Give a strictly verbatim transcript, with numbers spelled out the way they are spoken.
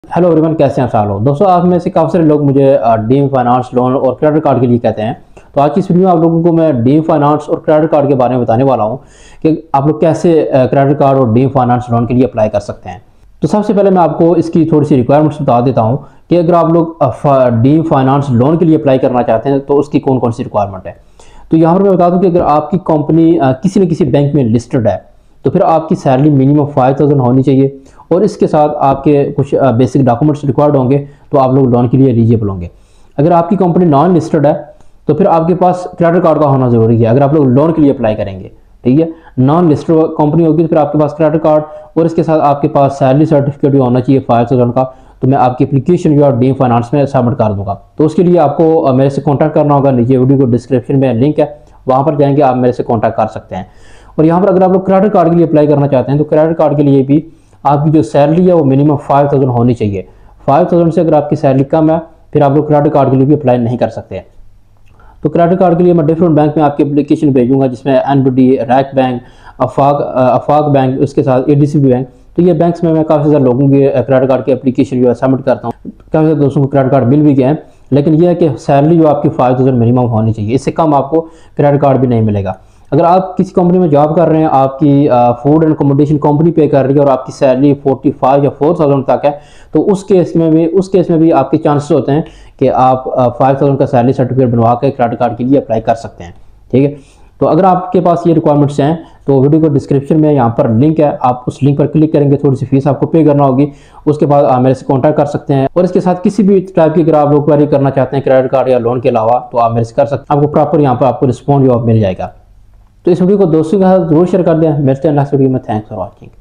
Hello everyone, कैसे हैं आप लोग। दोस्तों, आप में से काफ़ी सारे लोग मुझे डीम फाइनेंस लोन और क्रेडिट कार्ड के लिए कहते हैं। तो आज की इस वीडियो में आप लोगों को मैं डीम फाइनेंस और क्रेडिट कार्ड के बारे में बताने वाला हूं कि आप लोग कैसे क्रेडिट कार्ड और डीम फाइनेंस लोन के लिए अप्लाई कर सकते हैं। तो सबसे पहले मैं आपको इसकी थोड़ी सी रिक्वायरमेंट्स बता देता हूँ कि अगर आप लोग डीम फाइनेंस लोन के लिए अप्लाई करना चाहते हैं तो उसकी कौन कौन सी रिक्वायरमेंट है। तो यहाँ पर मैं बता दूँ कि अगर आपकी कंपनी किसी न किसी बैंक में लिस्टेड है तो फिर आपकी सैलरी मिनिमम फाइव थाउजेंड होनी चाहिए और इसके साथ आपके कुछ बेसिक डॉक्यूमेंट्स रिक्वायर्ड होंगे तो आप लोग लोन के लिए एलिजिबल होंगे। अगर आपकी कंपनी नॉन लिस्टेड है तो फिर आपके पास क्रेडिट कार्ड का होना जरूरी है अगर आप लोग लोन के लिए अप्लाई करेंगे। ठीक है, नॉन लिस्टेड कंपनी होगी तो फिर आपके पास क्रेडिट कार्ड और इसके साथ आपके पास सैलरी सर्टिफिकेट भी होना चाहिए फाइव थाउजेंड का। तो मैं आपकी एप्लीकेशन जो है डीम फाइनेंस में सबमिट कर दूंगा। तो उसके लिए आपको मेरे से कॉन्टैक्ट करना होगा। नीचे वीडियो को डिस्क्रिप्शन में लिंक है, वहाँ पर जाएंगे आप मेरे से कॉन्टैक्ट कर सकते हैं। और यहाँ पर अगर आप लोग क्रेडिट कार्ड के लिए अप्लाई करना चाहते हैं तो क्रेडिट कार्ड के लिए भी आपकी जो सैलरी है वो मिनिमम फाइव थाउजेंड होनी चाहिए। फाइव थाउजेंड से अगर आपकी सैलरी कम है फिर आप लोग क्रेडिट कार्ड के लिए भी अप्लाई नहीं कर सकते। तो क्रेडिट कार्ड के लिए मैं डिफरेंट बैंक में आपकी एप्लीकेशन भेजूंगा, जिसमें N B D, RAK bank, अफाक अफाक बैंक, उसके साथ A D C B bank. तो ये बैंक्स में मैं काफ़ी सारे लोगों के क्रेडिट कार्ड की एप्लीकेशन जो है सबमिट करता हूँ। काफ़ी सारे दोस्तों को क्रेडिट कार्ड मिल भी गए हैं, लेकिन यह है कि सैलरी जो आपकी फाइव थाउजेंड मिनिमम होनी चाहिए, इससे कम आपको क्रेडिट कार्ड भी नहीं मिलेगा। अगर आप किसी कंपनी में जॉब कर रहे हैं, आपकी फूड एंड अकोमोडेशन कंपनी पे कर रही है और आपकी सैलरी फोर्टी फाइव या फोर थाउजेंड तक है तो उस केस में भी उस केस में भी आपके चांसेस होते हैं कि आप फाइव थाउजेंड का सैलरी सर्टिफिकेट बनवा के क्रेडिट कार्ड के लिए अप्लाई कर सकते हैं। ठीक है, तो अगर आपके पास ये रिक्वायरमेंट्स हैं तो वीडियो को डिस्क्रिप्शन में यहाँ पर लिंक है, आप उस लिंक पर क्लिक करेंगे, थोड़ी सी फीस आपको पे करना होगी। उसके बाद आप मेरे से कॉन्टैक्ट कर सकते हैं और इसके साथ किसी भी टाइप की अगर आप लोग क्वेरी करना चाहते हैं क्रेडिट कार्ड या लोन के अलावा तो आप मेरे से कर सकते हैं। आपको प्रॉपर यहाँ पर आपको रिस्पॉन्स जवाब मिल जाएगा। तो इस वीडियो को दोस्तों के साथ जरूर शेयर कर दें। मिलते हैं नेक्स्ट वीडियो में। Thanks for watching.